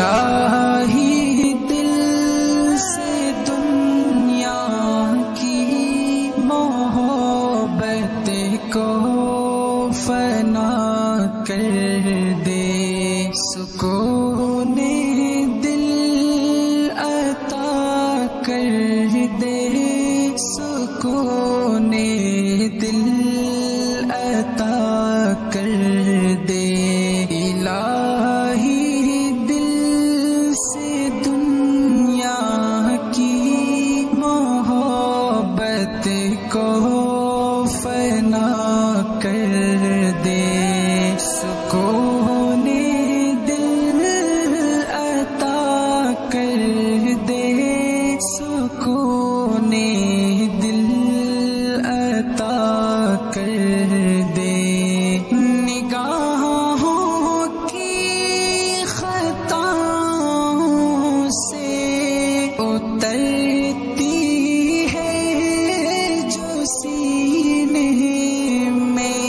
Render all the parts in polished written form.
الہی دل سے دنیا کی محبت کو فنا کر دے، سکون دل عطا کر دے، سکون دل عطا کر دے۔ الہی دل سے دنیا کی محبت کو فنا کر دے، سکون دل عطا کر دے، سکون دل عطا کر دے۔ نگاہوں کی خطاؤں سے اترتی ہے جو سینے میں،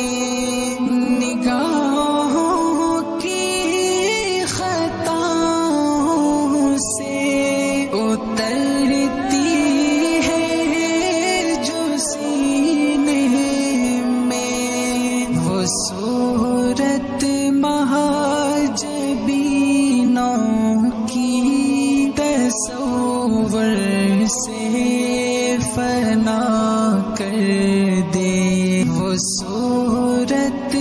نگاہوں کی خطاؤں سے اترتی ہے جو سینے میں، وہ صورت مہاجبینوں کی تصور سے فنا کر دے، وہ صورت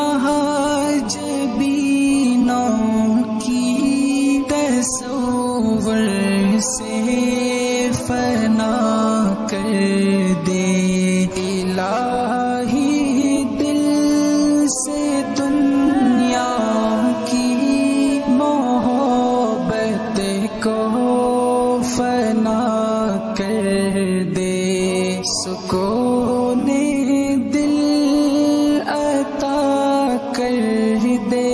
مہاجبینوں کی تصور سے فنا کر دے۔ الہی دل سے دنیا کی محبت کو فنا کر دے، سکون دل عطا کر دے،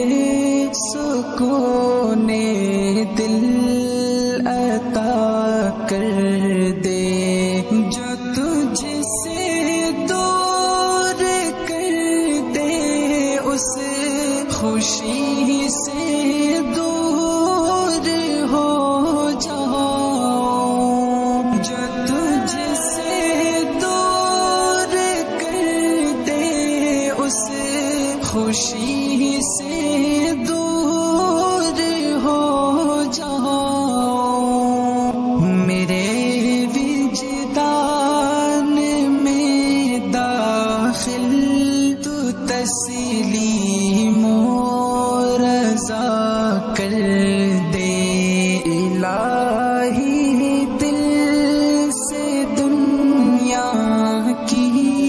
سکون دل عطا کر دے۔ جو تجھ سے دور کر دے اس خوشی سے دور ہو جاؤ، جو تجھ سے دور کر دے اس خوشی سے دور ہو جاؤ، میرے وجدان میں داخل تو تسلیم و رضا کر دے۔ الہی دل سے دنیا کی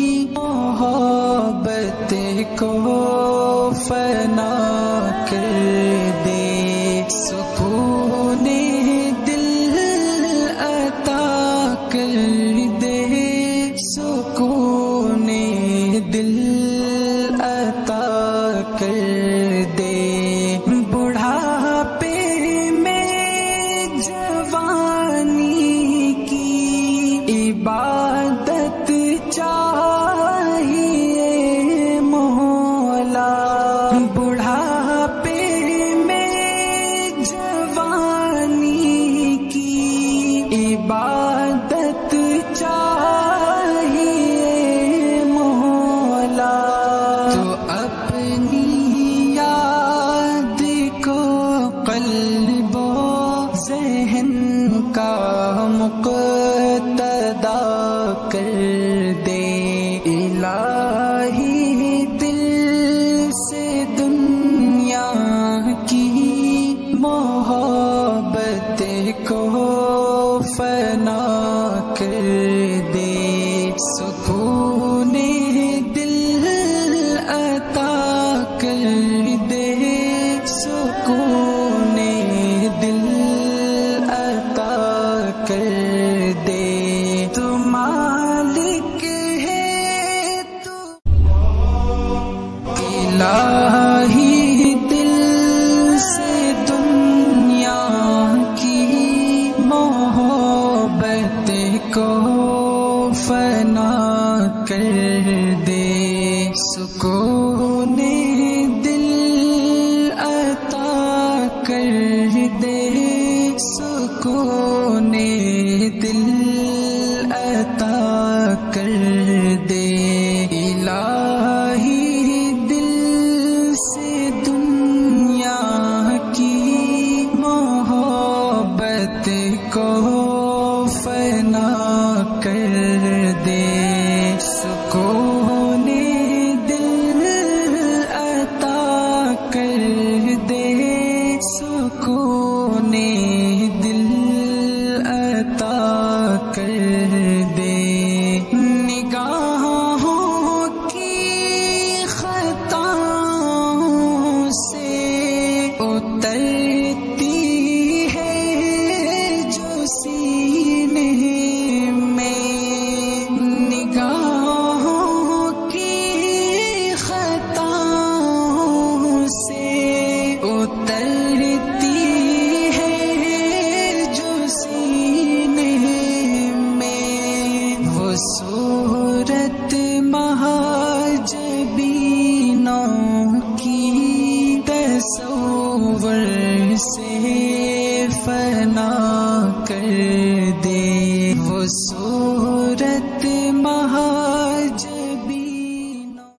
محبت کو فنا کر دے، سکون دل عطا کر دے، سکون دل عطا کر دے۔ بڑھاپے میں جوانی کی عبادت چاہیے مولا، بڑھاپے میں جوانی کی عبادت چاہیے مولا، تو اپنی یاد کو قلب و ذہن کا مقتدا کر دے۔ الہی دل سے دنیا کی محبت کو فنا کر دے، سکون دل عطا کر دے، سکون دل عطا کر دے۔ تو مالک ہے تو الہی دل سے دنیا کی محبت کو فنا کر دے، سکون دل عطا کر دے، سکون دل عطا کر دے الہی دل سے دنیا کی محبت کو فنا کر دے سکون دل عطا کر دے سکون دل عطا کر دے نگاہوں کی خطاؤں سے